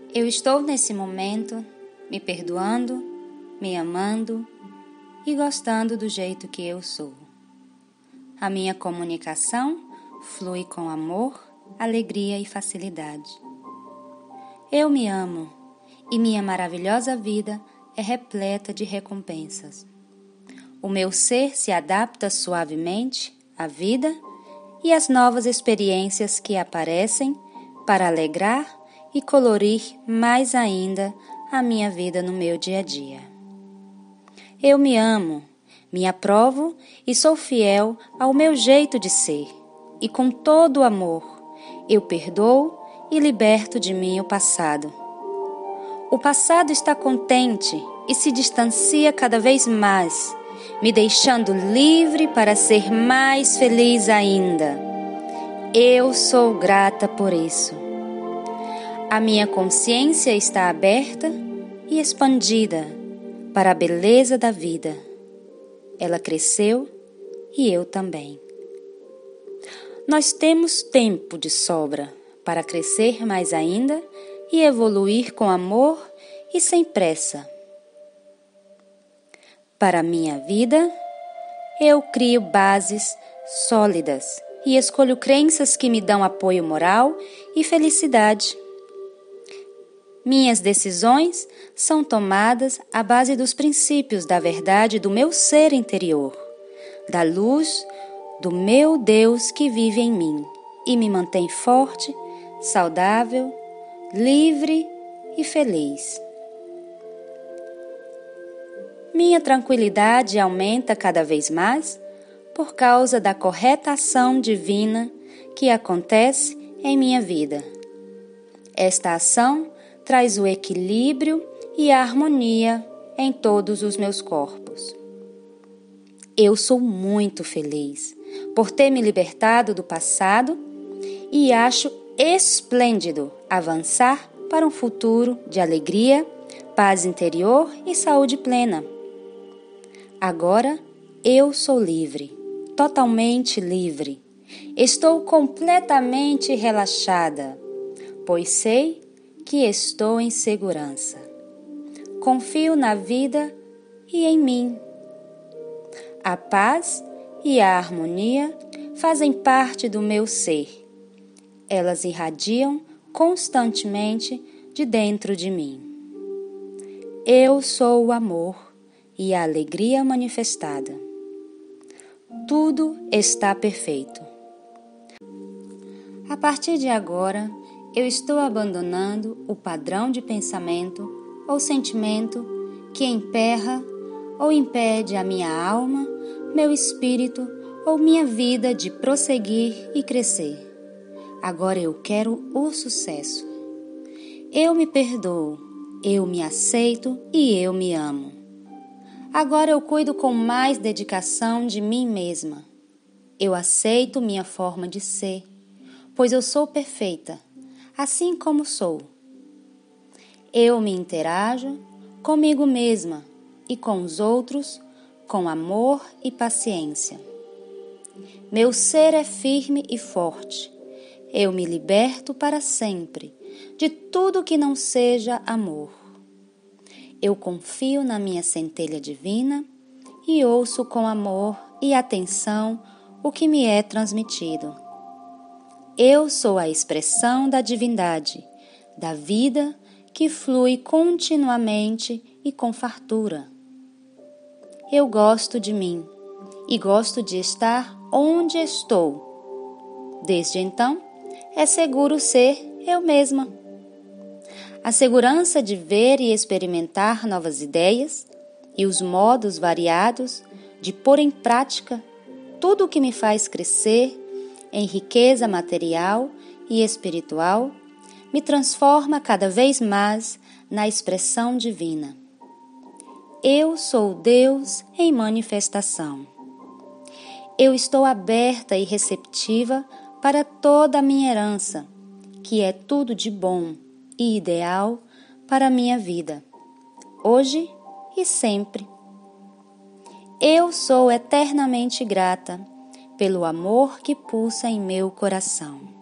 Eu estou nesse momento me perdoando, me amando e gostando do jeito que eu sou. A minha comunicação flui com amor, alegria e facilidade. Eu me amo e minha maravilhosa vida é repleta de recompensas. O meu ser se adapta suavemente à vida e às novas experiências que aparecem para alegrar e colorir mais ainda a minha vida no meu dia a dia. Eu me amo, me aprovo e sou fiel ao meu jeito de ser, e com todo o amor eu perdoo e liberto de mim o passado. O passado está contente e se distancia cada vez mais, me deixando livre para ser mais feliz ainda. Eu sou grata por isso. A minha consciência está aberta e expandida para a beleza da vida. Ela cresceu e eu também. Nós temos tempo de sobra para crescer mais ainda e evoluir com amor e sem pressa. Para a minha vida, eu crio bases sólidas e escolho crenças que me dão apoio moral e felicidade. Minhas decisões são tomadas à base dos princípios da verdade do meu ser interior, da luz do meu Deus que vive em mim e me mantém forte, saudável, livre e feliz. Minha tranquilidade aumenta cada vez mais por causa da correta ação divina que acontece em minha vida. Esta ação traz o equilíbrio e a harmonia em todos os meus corpos. Eu sou muito feliz por ter me libertado do passado e acho esplêndido avançar para um futuro de alegria, paz interior e saúde plena. Agora eu sou livre, totalmente livre. Estou completamente relaxada, pois sei que estou em segurança. Confio na vida e em mim. A paz e a harmonia fazem parte do meu ser. Elas irradiam constantemente de dentro de mim. Eu sou o amor e a alegria manifestada. Tudo está perfeito. A partir de agora, eu estou abandonando o padrão de pensamento ou sentimento que emperra ou impede a minha alma, meu espírito ou minha vida de prosseguir e crescer. Agora eu quero o sucesso. Eu me perdoo, eu me aceito e eu me amo. Agora eu cuido com mais dedicação de mim mesma. Eu aceito minha forma de ser, pois eu sou perfeita, assim como sou. Eu me interajo comigo mesma e com os outros com amor e paciência. Meu ser é firme e forte. Eu me liberto para sempre de tudo que não seja amor. Eu confio na minha centelha divina e ouço com amor e atenção o que me é transmitido. Eu sou a expressão da divindade, da vida que flui continuamente e com fartura. Eu gosto de mim e gosto de estar onde estou. Desde então, é seguro ser eu mesma. A segurança de ver e experimentar novas ideias e os modos variados de pôr em prática tudo o que me faz crescer em riqueza material e espiritual, me transforma cada vez mais na expressão divina. Eu sou Deus em manifestação. Eu estou aberta e receptiva para toda a minha herança, que é tudo de bom e ideal para a minha vida, hoje e sempre. Eu sou eternamente grata pelo amor que pulsa em meu coração.